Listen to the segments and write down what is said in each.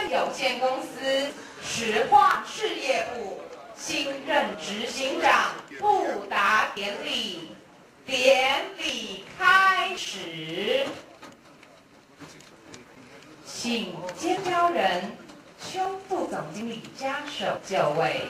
有限公司石化事业部新任执行长布达典礼。典礼开始，请监标人邱副总经理家属就位。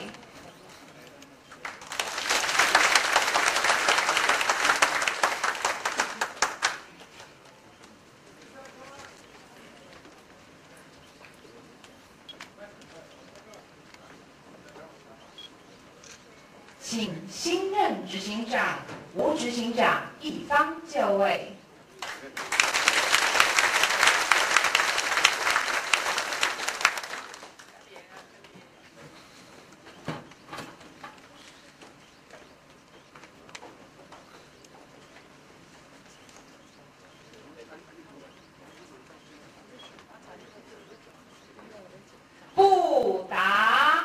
请新任执行长吴执行长一方就位。布达。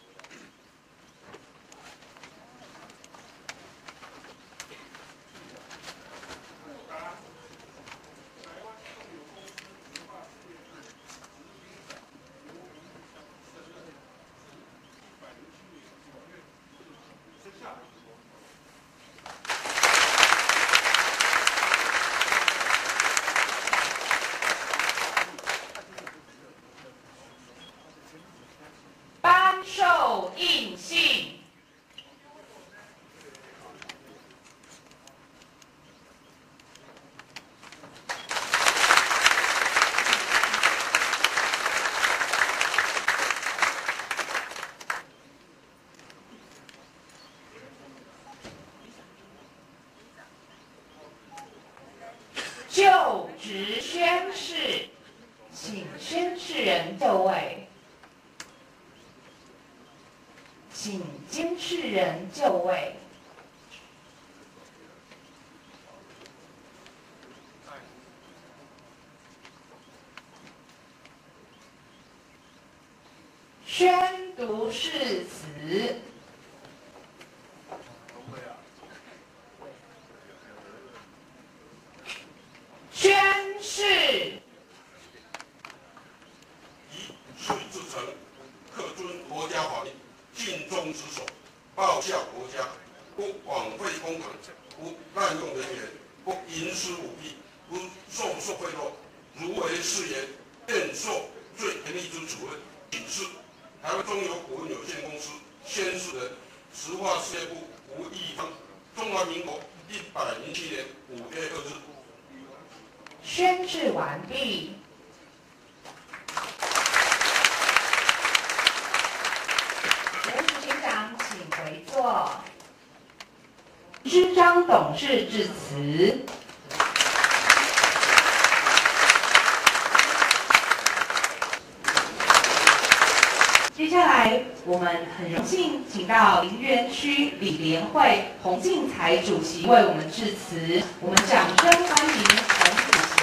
颁授印信。就职宣誓，请宣誓人就位。请监事人就位。宣读誓词。宣誓。 以水至诚，恪遵国家法律。尽忠职守，报效国家，不枉费公堂，不滥用人员，不营私舞弊，不收受贿赂。如违誓言，便受最严厉之处分。请示台湾中油股份有限公司宣誓人石化事业部吴义方，中华民国107年5月2日。 宣誓完毕。回座。知章董事致辞。接下来，我们很荣幸请到林园区理联会洪进财主席为我们致辞，我们掌声欢迎洪主席。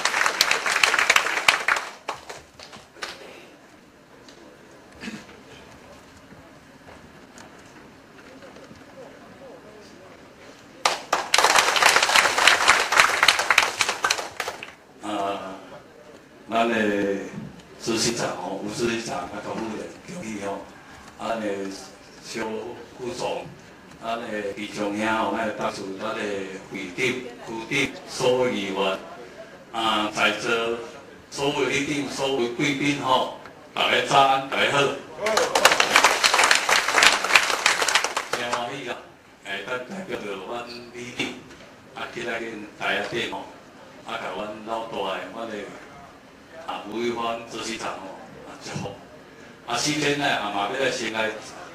咱的执行长吴执行长甲公务员恭喜咱的小副总，咱的弟兄兄咱的特殊，咱的会长、副长、所有议员，在座所有里长、所有贵宾大家早安，大家好。真欢喜啦！咱代表着阮里长，今仔日台下顶甲阮老大的阮的。吴玉芳执行长祝福。首先呢，嘛要先来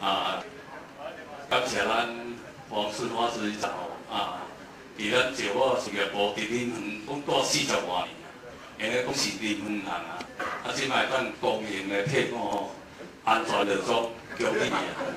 感谢咱黄顺华执行长伫咱石化事业部伫恁园讲到40多年，讲是恁园人即摆咱公营的铁路安全着做叫你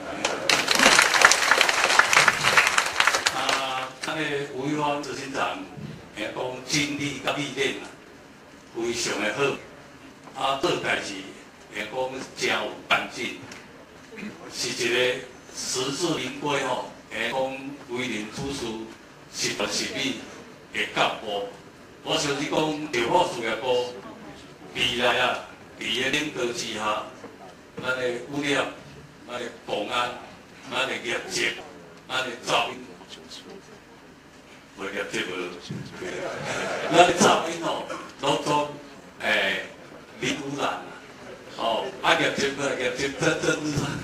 咱的吴玉芳执行长，讲精力甲意念非常的好，做代志讲真有干劲，是一个实至名归讲为人处事实在实美的干部。我相信讲石化事业部未来伫个领导之下，咱的物业、咱的公安、咱的业绩、咱的噪音，无业绩无，咱的噪音哦，拢总零污染啊，哦，业绩个业绩真污染。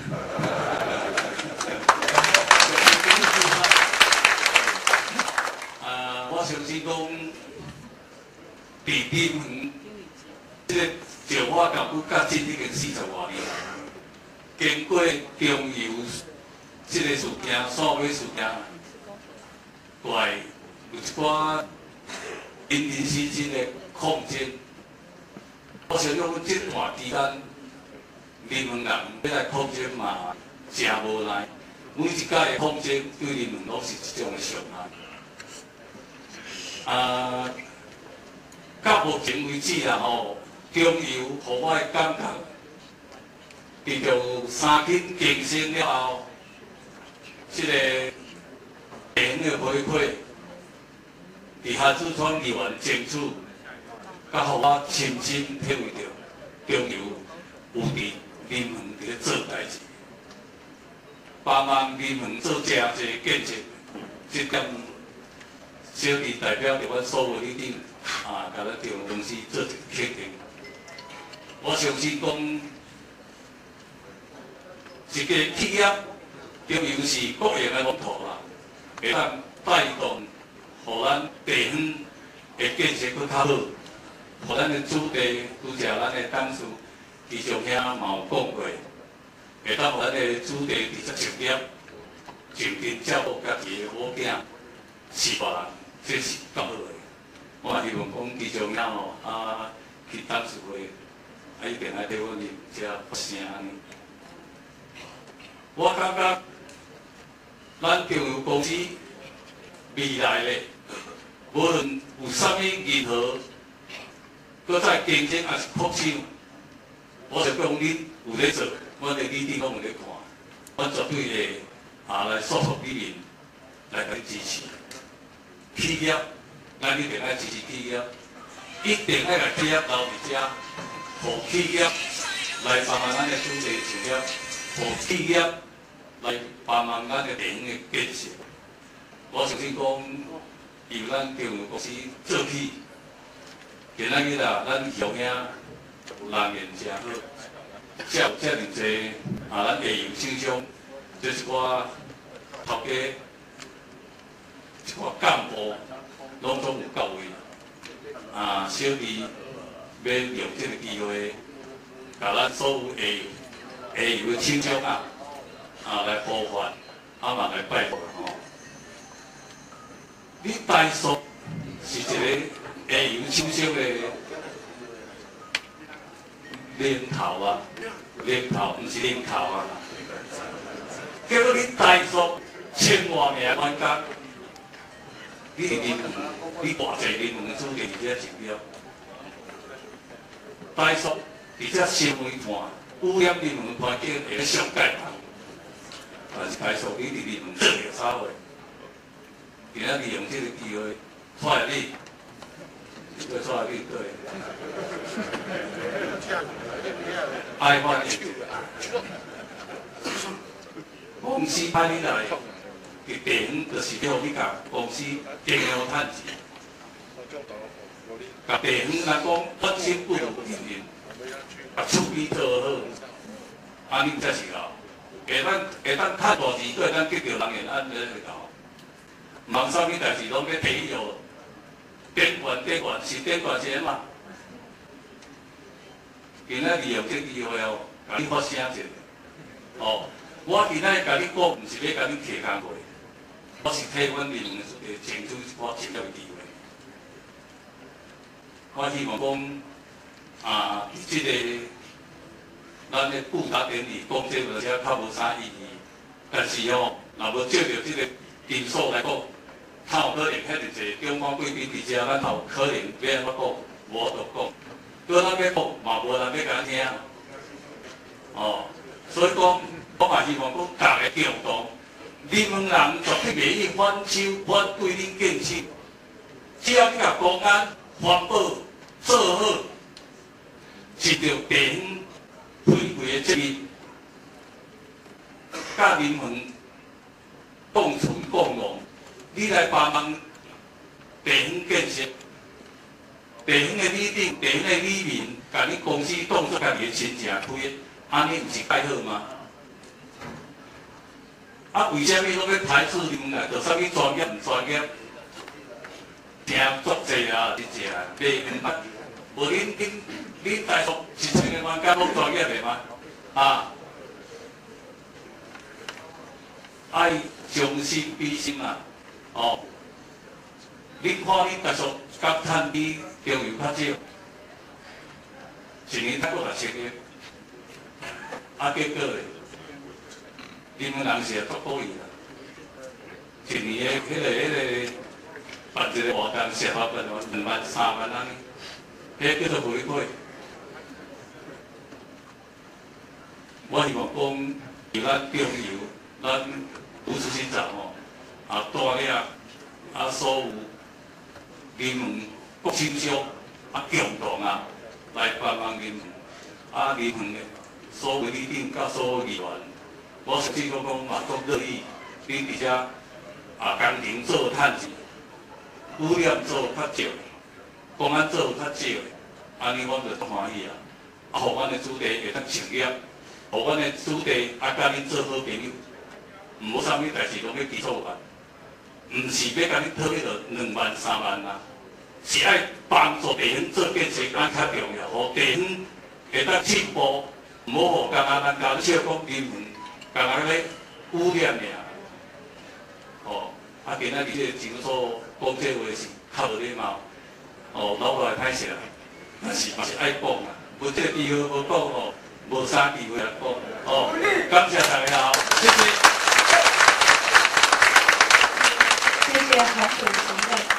我相信讲，伫金门即个石化港区甲进已经40多年，经过中油即个事件、所尾事件，怪有一寡因人施真的抗争。我想讲，阮这段期间，人民人要来抗争嘛，真无赖。每一届的抗争对人民拢是一种的伤害。到目前为止啦吼，中油互我的感觉，伫着3天竞争了后，即个地方的回馈，伫下子创议员争取，甲互我深深体会到中油有伫人民伫咧做代志，帮忙人民做诚侪建设，即点。小弟代表着阮所有里长甲咱中油公司做一个肯定。我相信讲，一个企业中油是国营的龙头啦，会当带动，互咱地方的建设更较好，互咱的主地，拄则咱的董事李上兄嘛有讲过，会当互咱的主地直接就业，认真照顾家己的某囝、4个人。这是够好诶！我也希望讲，其中了吼，去董事会，一定爱对阮们遮发声安尼。我感觉，咱中油公司未来咧，无论有啥物任何，搁再竞争还是扩张，我想讲恁有咧做，阮的里长拢有咧看，阮绝对会来说服你们，来甲你支持。企业，咱一定爱支持企业，一定爱甲企业留伫遮，互企业来帮忙咱的土地就业，互企业来帮忙咱的地方的建设。我相信讲，由咱中油公司做起，今仔日啦，咱乡兄人缘真好，才有遮尔济咱下游厂商，就是我头家。一寡干部拢总有到位，小弟要用这个机会，甲咱所有下游的厂商来呼唤，嘛来拜访吼。你台塑是一个下游厂商的领头啊，领头毋是领头啊。结果你台塑千外名员工。你伫人，你偌济人民的主地伫遮就业，台塑伫遮成为团污染人民的环境会上界头，但是台塑你伫人民做着啥货？今仔利用这个机会带你，要带你对，爱发展，公司派你来。伫地方就是要你甲公司经营趁钱，甲地方来讲本身不如人民，把处理做好，安尼才是好。会当趁大钱，搁会当得到人缘，安尼才是好。忙啥物代志拢要体育，电源是电源是嘛？今仔利用这机会哦，甲你发声者，我今仔甲你讲，毋是要甲你摕工过。我是替阮人民争取一寡职业的机会。我希望讲，即个咱的布达典礼讲这个遮较无啥意义，但是若无照着即个因素来讲，较有可能遐尔济中方贵宾伫遮，咱有可能要安怎讲，无得讲。搁咱要讲，嘛无人要甲咱听。所以讲，我嘛希望讲，大家共同。人民人绝对袂用反手反对恁建设，只要你甲公安、环保做好， 是着地方配备的责任，甲人民共存共荣。你来帮忙地方建设，地方的里长、地方的里民，甲你公司当作家己的亲情推，安尼毋是介好吗？啊，为虾米拢要排斥你们啊？着啥物专业毋专业？听足济啊，真正袂明白。无恁大叔是像个玩家拢专业的吗？啊，爱将心比心啊！哦，恁看恁大叔甲趁比中游较少，一年才过6000个，啊，结果咧，你们人是足可以啦，一年的办一个活动，设法办2万3万安尼，迄叫做回馈。我希望讲，由咱中游，咱吴志新长吼，啊带领啊所有人民国亲属啊共同啊来帮忙人民，啊人民的所有里长甲所有议员，我甚至讲嘛足乐意，恁伫遮啊工程做趁钱。污染做较少，公安做较少，安尼我就足欢喜啊！啊，互阮的子弟会当成业，互阮的子弟啊甲恁做好朋友，毋好啥物代志拢要基础办，毋是要甲恁讨迄落2万3万啊，是爱帮助地方做建设，咱较重要，互地方会当进步，毋好互刚刚咱讲少讲人民，刚刚咧污染尔，哦。啊，今仔日这个诊所讲这话是较无礼貌，哦，老外歹势啦，但是嘛是爱讲啦，无这个机会无讲哦，无啥机会来讲，哦，感谢大家好，谢谢。 谢谢黄主席的。